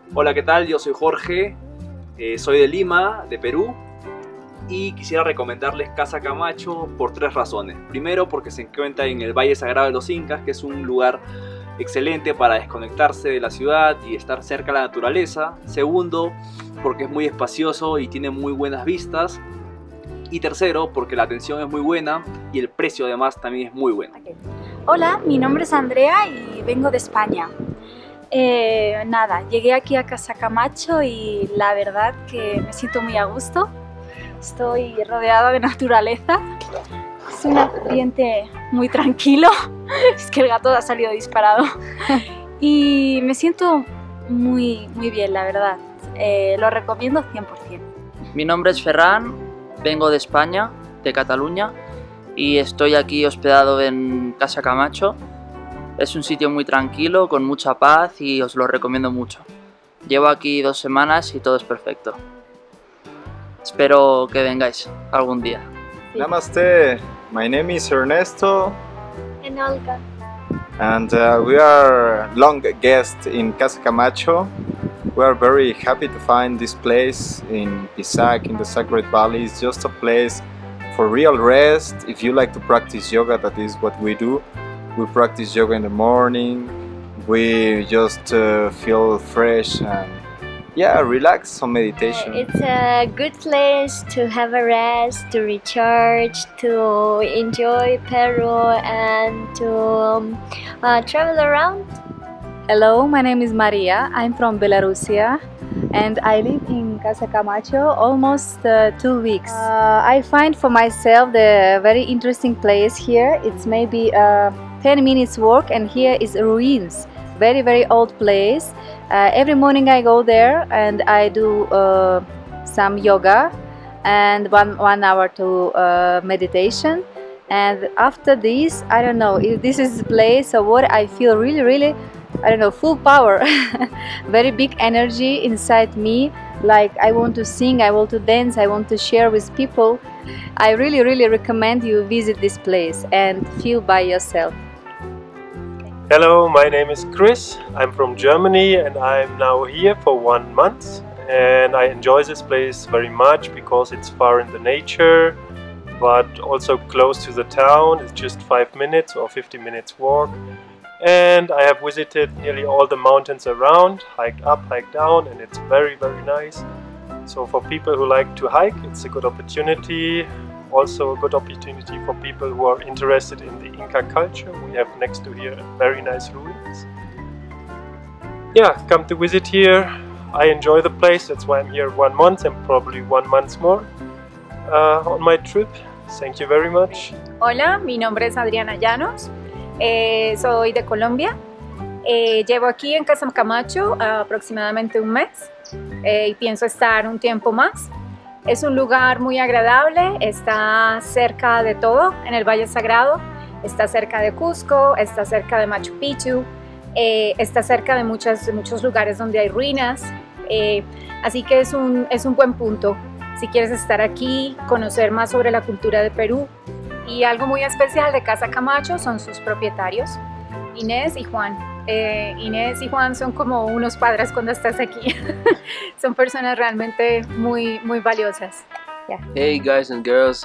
Hola, ¿qué tal? Yo soy Jorge, soy de Lima, de Perú, y quisiera recomendarles Casa Camacho por tres razones. Primero, porque se encuentra en el Valle Sagrado de los Incas, que es un lugar excelente para desconectarse de la ciudad y estar cerca de la naturaleza. Segundo, porque es muy espacioso y tiene muy buenas vistas. Y tercero, porque la atención es muy buena y el precio además también es muy bueno. Okay. Hola, mi nombre es Andrea y vengo de España. Llegué aquí a Casa Camacho y la verdad que me siento muy a gusto. Estoy rodeada de naturaleza. Es un ambiente muy tranquilo. Es que el gato ha salido disparado. Y me siento muy bien, la verdad. Lo recomiendo 100%. Mi nombre es Ferran, vengo de España, de Cataluña, y estoy aquí hospedado en Casa Camacho. Es un sitio muy tranquilo, con mucha paz y os lo recomiendo mucho. Llevo aquí 2 semanas y todo es perfecto. Espero que vengáis algún día. Namaste, my name is Ernesto And Olga. and we are long guests in Casa Camacho. We are very happy to find this place in Pisac, in the Sacred Valley. It's just a place for real rest. If you like to practice yoga, that is what we do. We practice yoga in the morning. We just feel fresh and relax, some meditation. It's a good place to have a rest, to recharge, to enjoy Peru and to travel around. Hello, my name is Maria. I'm from Belarusia and I live in Casa Camacho almost 2 weeks. I find for myself the very interesting place here. It's maybe 10 minutes walk and here is ruins. Very old place. Every morning I go there and I do some yoga and one hour to meditation. And after this, I don't know if this is the place or what, I feel really I don't know, full power. Very big energy inside me, like I want to sing, I want to dance, I want to share with people. I really recommend you visit this place and feel by yourself. Hello, my name is Chris. I'm from Germany and I'm now here for 1 month, and I enjoy this place very much because it's far in the nature but also close to the town. It's just 5 minutes or 50 minutes walk, and I have visited nearly all the mountains around, hiked up, hiked down, and it's very nice. So for people who like to hike, it's a good opportunity. Also a good opportunity for people who are interested in the Inca culture. We have next to here very nice ruins. Yeah, come to visit here. I enjoy the place, that's why I'm here 1 month and probably 1 month more on my trip. Thank you very much. Hola, mi nombre es Adriana Llanos, soy de Colombia. Llevo aquí en Casa Camacho aproximadamente 1 mes y pienso estar un tiempo más. Es un lugar muy agradable, está cerca de todo en el Valle Sagrado, está cerca de Cusco, está cerca de Machu Picchu, está cerca de muchos lugares donde hay ruinas, así que es un buen punto si quieres estar aquí, conocer más sobre la cultura de Perú. Y algo muy especial de Casa Camacho son sus propietarios, Inés y Juan. Inés y Juan son como unos padres cuando estás aquí. Son personas realmente muy valiosas. Yeah. Hey guys and girls,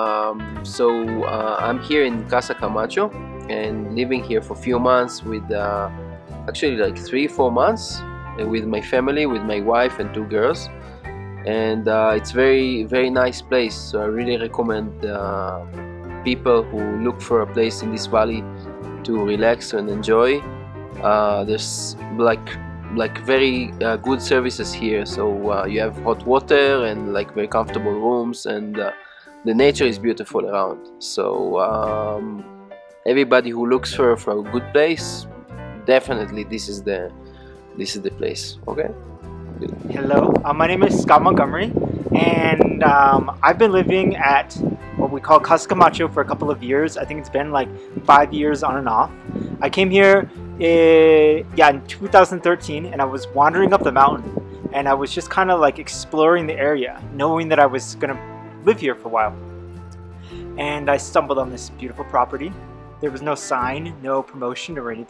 I'm here in Casa Camacho and living here for a few months with actually like 3-4 months with my family, with my wife and 2 girls, and it's very nice place. So I really recommend people who look for a place in this valley to relax and enjoy. There's like very good services here, so you have hot water and like very comfortable rooms, and the nature is beautiful around. So everybody who looks for a good place, definitely this is the place. Okay. Hello, my name is Scott Montgomery, and I've been living at what we call Casa Camacho for a couple of years. I think it's been like 5 years on and off. I came here in 2013, and I was wandering up the mountain, and I was just kind of like exploring the area, knowing that I was gonna live here for a while. And I stumbled on this beautiful property. There was no sign, no promotion or anything.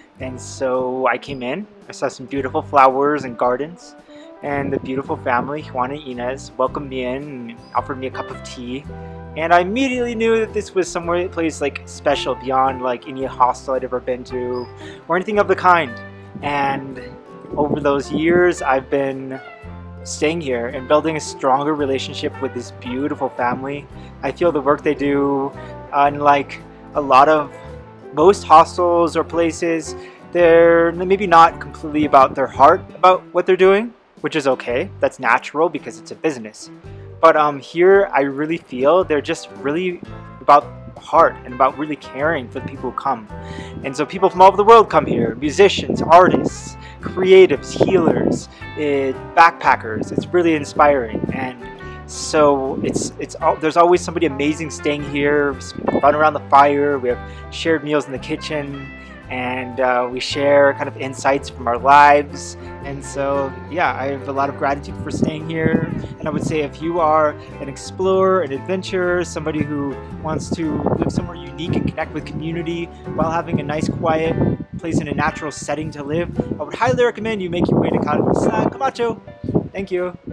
And so I came in, I saw some beautiful flowers and gardens, and the beautiful family, Juan and Inez, welcomed me in and offered me a cup of tea. And I immediately knew that this was somewhere, a place like special beyond like any hostel I'd ever been to or anything of the kind. And over those years, I've been staying here and building a stronger relationship with this beautiful family. I feel the work they do, unlike a lot of most hostels or places, they're maybe not completely about their heart about what they're doing, which is okay. That's natural because it's a business. But here I really feel they're just really about heart and about really caring for the people who come. And so people from all over the world come here, musicians, artists, creatives, healers, backpackers. It's really inspiring. And so there's always somebody amazing staying here. We run around the fire, we have shared meals in the kitchen, and we share kind of insights from our lives. And so yeah, I have a lot of gratitude for staying here. And I would say if you are an explorer, an adventurer, somebody who wants to live somewhere unique and connect with community while having a nice quiet place in a natural setting to live, I would highly recommend you make your way to Casa Camacho. Thank you.